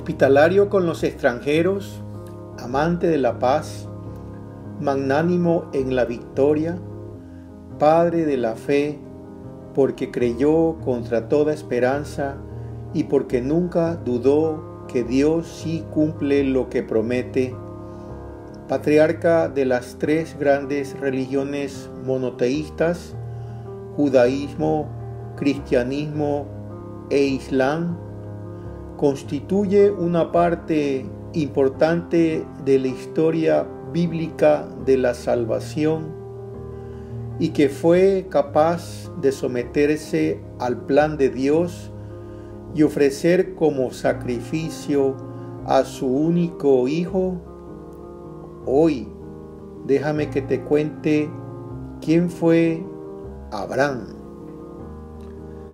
hospitalario con los extranjeros, amante de la paz, magnánimo en la victoria, padre de la fe, porque creyó contra toda esperanza y porque nunca dudó que Dios sí cumple lo que promete, patriarca de las tres grandes religiones monoteístas, judaísmo, cristianismo e islam, constituye una parte importante de la historia bíblica de la salvación y que fue capaz de someterse al plan de Dios y ofrecer como sacrificio a su único Hijo. Hoy, déjame que te cuente quién fue Abraham.